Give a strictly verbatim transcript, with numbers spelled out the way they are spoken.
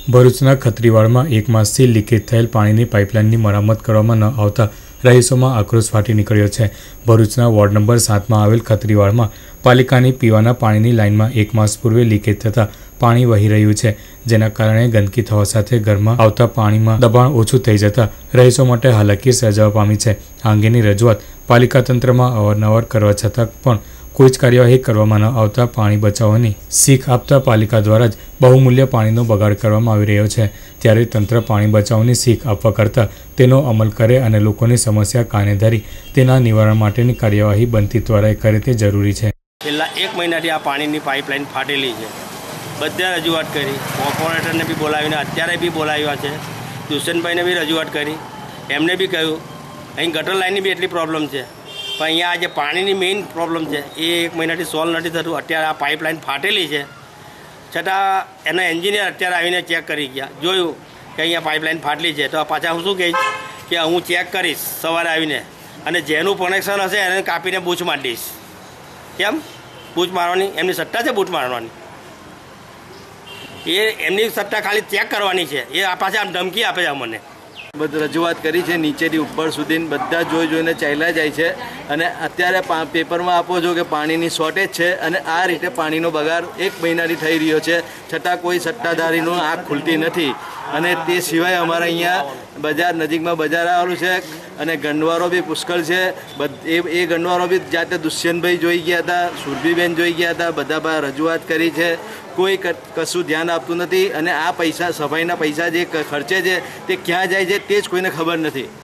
ભરૂચના ખત્રીવાડમાં એક માસથી લીકેજ થયેલ પાણીની પાઇપલાઇનની મરામત કરવામાં ન આવતા રહીશોમાં આક્રોશ ફાટી નીકળ્યો છે। ભરૂચના વોર્ડ નંબર સાતમાં આવેલ ખત્રીવાડમાં પાલિકાની પીવાના પાણીની લાઇનમાં એક માસ પૂર્વે લીકેજ થતાં પાણી વહી રહ્યું છે, જેના કારણે ગંદકી થવા સાથે ઘરમાં આવતા પાણીમાં દબાણ ઓછું થઈ જતાં રહીશો માટે હાલાકી સર્જાવા પામી છે। આ અંગેની રજૂઆત પાલિકા તંત્રમાં અવારનવાર કરવા છતાં પણ કોઈ જ કાર્યવાહી કરવામાં ન આવતા પાણી બચાવવાની શીખ આપતા પાલિકા દ્વારા જ બહુમૂલ્ય પાણીનો બગાડ કરવામાં આવી રહ્યો છે। ત્યારે તંત્ર પાણી બચાવવાની શીખ આપવા કરતાં તેનો અમલ કરે અને લોકોની સમસ્યા કાને ધરી તેના નિવારણ માટેની કાર્યવાહી બનતી ત્વરાએ કરે તે જરૂરી છે। છેલ્લા એક મહિનાથી આ પાણીની પાઇપલાઇન ફાટેલી છે। બધે રજૂઆત કરી, કોર્પોરેટરને બી બોલાવીને અત્યારે બી બોલાવ્યા છે, દુષ્યંતભાઈને બી રજૂઆત કરી, એમને બી કહ્યું અહીં ગટર લાઇનની બી એટલી પ્રોબ્લેમ છે, પણ અહીંયા આજે પાણીની મેઇન પ્રોબ્લેમ છે એ એક મહિનાથી સોલ્વ નથી થતું। અત્યારે આ પાઇપલાઇન ફાટેલી છે, છતાં એના એન્જિનિયર અત્યારે આવીને ચેક કરી ગયા, જોયું કે અહીંયા પાઇપલાઇન ફાટેલી છે, તો પાછા હું શું કહીશ કે હું ચેક કરીશ સવારે આવીને, અને જેનું કનેક્શન હશે એને કાપીને બૂચ મારી દઈશ। કેમ બૂચ મારવાની? એમની સટ્ટા છે બૂચ મારવાની, એ એમની સટ્ટા ખાલી ચેક કરવાની છે, એ આ પાછા આમ ધમકી આપે છે અમને। બધી રજૂઆત કરી છે, નીચેથી ઉપર સુધી બધા જોઈ જોઈને ચાલ્યા જાય છે, અને અત્યારે પેપરમાં આપો છો કે પાણીની શોર્ટેજ છે, અને આ રીતે પાણીનો બગાડ એક મહિનાથી થઈ રહ્યો છે, છતાં કોઈ સત્તાધારીનું આંખ ખુલતી નથી। અને તે સિવાય અમારા અહીંયા બજાર નજીકમાં બજાર આવેલું છે, અને ગંડવારો બી પુષ્કળ છે। એ એ ગંડવારો બી જાતે દુષ્યંતભાઈ જોઈ ગયા હતા, સુરભીબેન જોઈ ગયા હતા, બધા રજૂઆત કરી છે, કોઈ કશું ધ્યાન આપતું નથી। અને આ પૈસા સફાઈના પૈસા જે ખર્ચે છે તે ક્યાં જાય છે તે જ કોઈને ખબર નથી।